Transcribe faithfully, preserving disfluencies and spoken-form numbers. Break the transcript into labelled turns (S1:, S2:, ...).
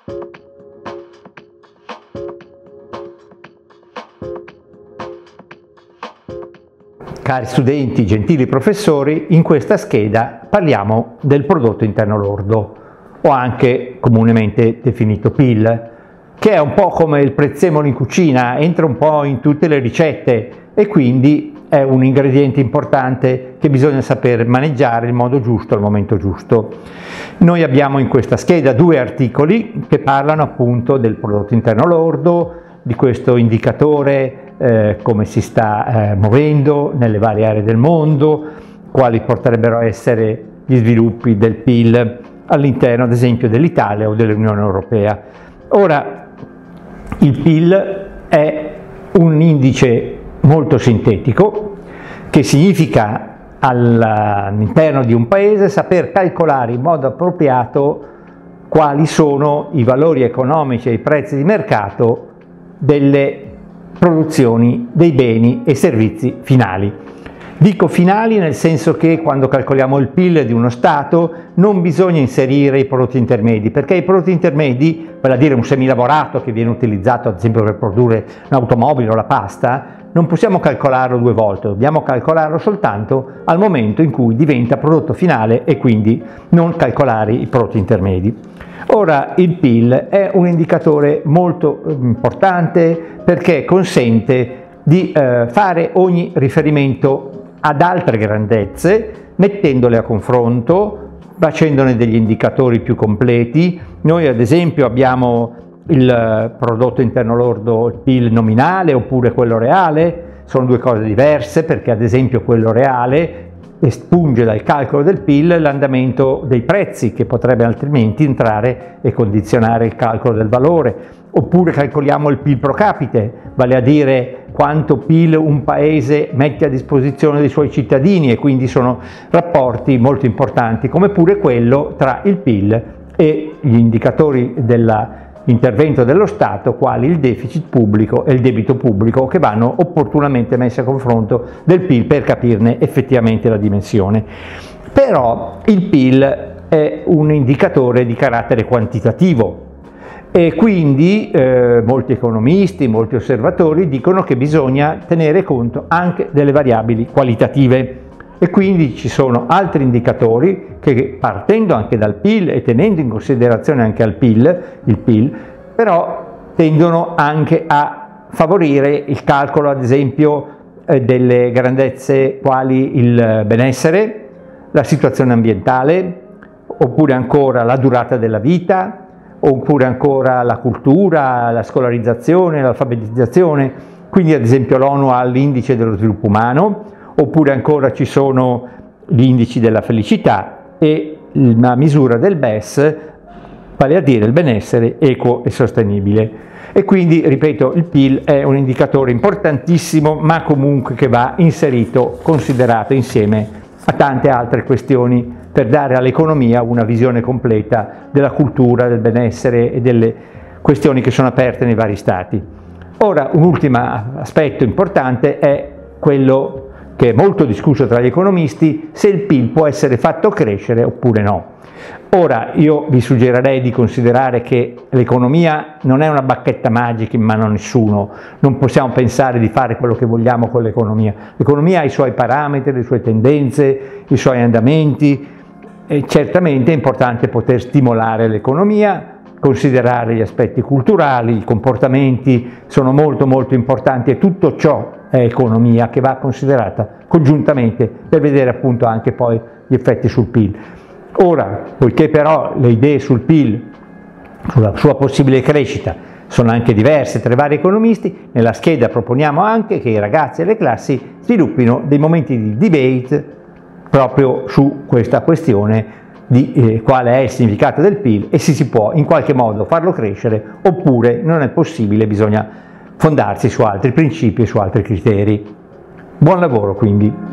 S1: Cari studenti, gentili professori, in questa scheda parliamo del prodotto interno lordo, o anche comunemente definito P I L, che è un po' come il prezzemolo in cucina, entra un po' in tutte le ricette e quindi è un ingrediente importante che bisogna saper maneggiare in modo giusto al momento giusto. Noi abbiamo in questa scheda due articoli che parlano appunto del prodotto interno lordo, di questo indicatore, eh, come si sta eh, muovendo nelle varie aree del mondo, quali potrebbero essere gli sviluppi del P I L all'interno ad esempio dell'Italia o dell'Unione Europea. Ora, il P I L è un indice molto sintetico che significa all'interno di un paese saper calcolare in modo appropriato quali sono i valori economici e i prezzi di mercato delle produzioni dei beni e servizi finali. Dico finali nel senso che quando calcoliamo il P I L di uno Stato non bisogna inserire i prodotti intermedi, perché i prodotti intermedi, vale a dire un semilavorato che viene utilizzato ad esempio per produrre un'automobile o la pasta, non possiamo calcolarlo due volte, dobbiamo calcolarlo soltanto al momento in cui diventa prodotto finale e quindi non calcolare i prodotti intermedi. Ora, il P I L è un indicatore molto importante perché consente di eh, fare ogni riferimento ad altre grandezze, mettendole a confronto, facendone degli indicatori più completi. Noi ad esempio abbiamo il prodotto interno lordo, il P I L nominale oppure quello reale, sono due cose diverse perché ad esempio quello reale espunge dal calcolo del P I L l'andamento dei prezzi che potrebbe altrimenti entrare e condizionare il calcolo del valore, oppure calcoliamo il P I L pro capite, vale a dire quanto P I L un paese mette a disposizione dei suoi cittadini e quindi sono rapporti molto importanti, come pure quello tra il P I L e gli indicatori dell'intervento dello Stato, quali il deficit pubblico e il debito pubblico, che vanno opportunamente messi a confronto del P I L per capirne effettivamente la dimensione. Però il P I L è un indicatore di carattere quantitativo e quindi eh, molti economisti, molti osservatori dicono che bisogna tenere conto anche delle variabili qualitative. E quindi ci sono altri indicatori che, partendo anche dal P I L e tenendo in considerazione anche al P I L, il P I L, però tendono anche a favorire il calcolo ad esempio eh, delle grandezze quali il benessere, la situazione ambientale, oppure ancora la durata della vita, oppure ancora la cultura, la scolarizzazione, l'alfabetizzazione. Quindi ad esempio l'ONU ha l'indice dello sviluppo umano, oppure ancora ci sono gli indici della felicità e la misura del B E S, vale a dire il benessere equo e sostenibile. E quindi, ripeto, il P I L è un indicatore importantissimo, ma comunque che va inserito, considerato insieme a tante altre questioni per dare all'economia una visione completa della cultura, del benessere e delle questioni che sono aperte nei vari stati. Ora, un ultimo aspetto importante è quello che è molto discusso tra gli economisti, se il P I L può essere fatto crescere oppure no. Ora, io vi suggerirei di considerare che l'economia non è una bacchetta magica in mano a nessuno, non possiamo pensare di fare quello che vogliamo con l'economia. L'economia ha i suoi parametri, le sue tendenze, i suoi andamenti, e certamente è importante poter stimolare l'economia, considerare gli aspetti culturali, i comportamenti sono molto molto importanti e tutto ciò è economia che va considerata congiuntamente per vedere appunto anche poi gli effetti sul P I L. Ora, poiché però le idee sul P I L, sulla sua possibile crescita, sono anche diverse tra i vari economisti, nella scheda proponiamo anche che i ragazzi e le classi sviluppino dei momenti di debate proprio su questa questione di eh, qual è il significato del P I L e se si può in qualche modo farlo crescere oppure non è possibile, bisogna fondarsi su altri principi e su altri criteri. Buon lavoro quindi!